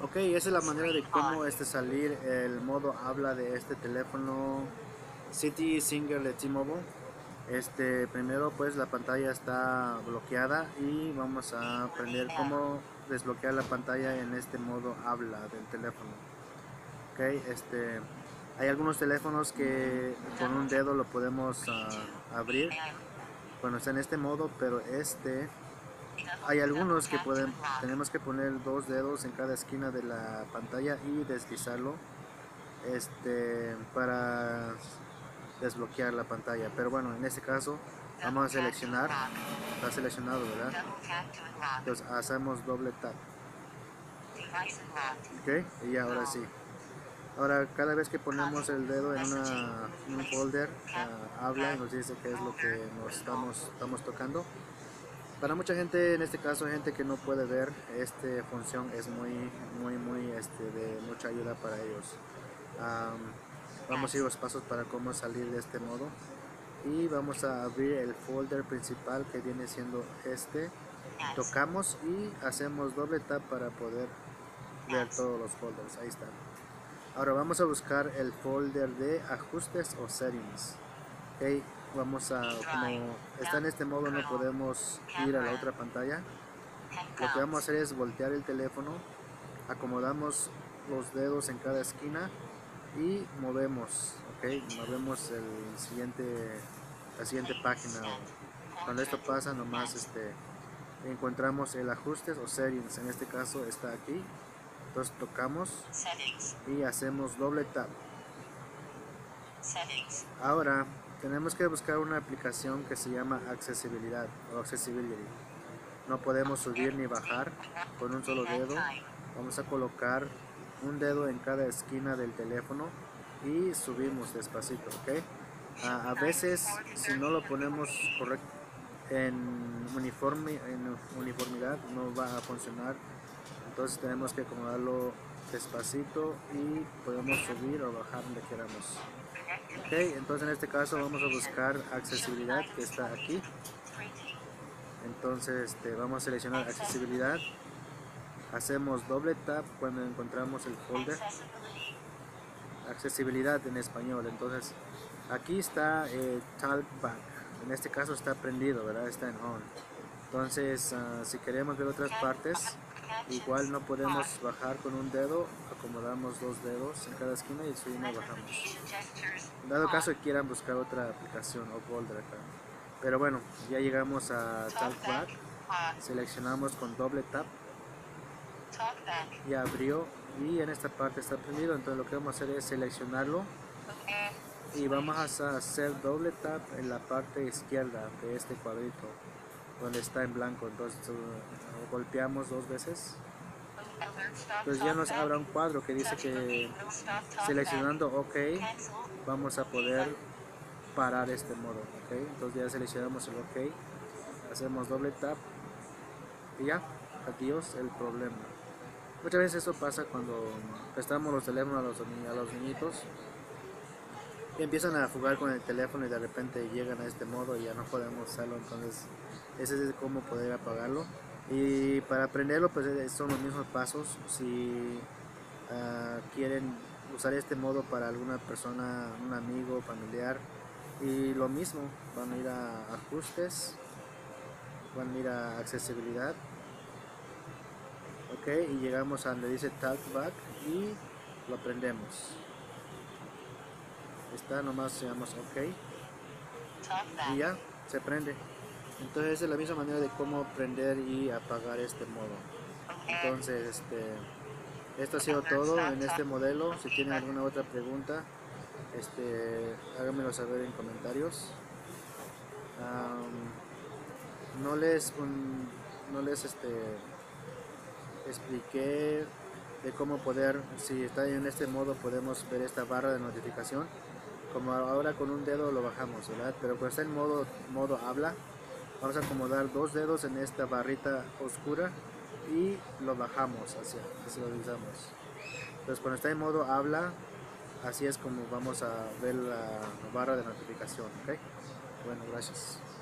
Ok, esa es la manera de cómo salir el modo habla de este teléfono City Singer de T-Mobile. Primero pues la pantalla está bloqueada y vamos a aprender cómo desbloquear la pantalla en este modo habla del teléfono. Ok, hay algunos teléfonos que con un dedo lo podemos abrir cuando está en este modo, pero hay algunos que tenemos que poner dos dedos en cada esquina de la pantalla y deslizarlo para desbloquear la pantalla. Pero bueno, en este caso vamos a seleccionar, está seleccionado, ¿verdad? Entonces hacemos doble tap. Ok, y ahora sí. Ahora cada vez que ponemos el dedo en un folder, habla y nos dice qué es lo que nos estamos tocando. Para mucha gente, en este caso gente que no puede ver, esta función es muy de mucha ayuda para ellos. Vamos a ir los pasos para cómo salir de este modo y vamos a abrir el folder principal que viene siendo tocamos y hacemos doble tap para poder ver todos los folders. Ahí está. Ahora vamos a buscar el folder de ajustes o settings. Okay, como está en este modo no podemos ir a la otra pantalla. Lo que vamos a hacer es voltear el teléfono, acomodamos los dedos en cada esquina y movemos, movemos la siguiente página. Cuando esto pasa nomás encontramos el ajustes o settings, en este caso está aquí. Entonces tocamos y hacemos doble tap. Ahora tenemos que buscar una aplicación que se llama accesibilidad o accessibility. No podemos subir ni bajar con un solo dedo. Vamos a colocar un dedo en cada esquina del teléfono y subimos despacito, ¿ok? A veces si no lo ponemos correcto en uniformidad no va a funcionar, entonces tenemos que acomodarlo despacito y podemos subir o bajar donde queramos. Ok, entonces en este caso vamos a buscar accesibilidad, que está aquí. Entonces vamos a seleccionar accesibilidad, hacemos doble tap cuando encontramos el folder accesibilidad en español. Entonces aquí está talkback, en este caso está prendido, ¿verdad? Está en on. Entonces si queremos ver otras partes, igual no podemos bajar con un dedo, acomodamos dos dedos en cada esquina y subimos y bajamos. En dado caso que quieran buscar otra aplicación o folder acá. Pero bueno, ya llegamos a talkback, seleccionamos con doble tap, ya abrió y en esta parte está prendido. Entonces lo que vamos a hacer es seleccionarlo y vamos a hacer doble tap en la parte izquierda de este cuadrito donde está en blanco. Entonces golpeamos dos veces. Entonces ya nos abre un cuadro que dice que seleccionando OK vamos a poder parar este modo. ¿Okay? Entonces ya seleccionamos el OK, hacemos doble tap y ya, adiós el problema. Muchas veces eso pasa cuando prestamos los teléfonos a los niñitos y empiezan a jugar con el teléfono y de repente llegan a este modo y ya no podemos usarlo. Entonces ese es cómo poder apagarlo, y para aprenderlo pues son los mismos pasos. Si quieren usar este modo para alguna persona, un amigo, familiar, y lo mismo, van a ir a ajustes, van a ir a accesibilidad, ok, y llegamos a donde dice talkback y lo prendemos. Está, nomás llegamos OK y ya se prende. Entonces es la misma manera de cómo prender y apagar este modo. Entonces esto ha sido todo en este modelo. Si tienen alguna otra pregunta, háganmelo saber en comentarios. No les expliqué de cómo poder, si está en este modo podemos ver esta barra de notificación. Como ahora con un dedo lo bajamos, ¿verdad? Pero cuando está en modo habla, vamos a acomodar dos dedos en esta barrita oscura y lo bajamos así lo deslizamos. Entonces cuando está en modo habla, así es como vamos a ver la barra de notificación, ¿ok? Bueno, gracias.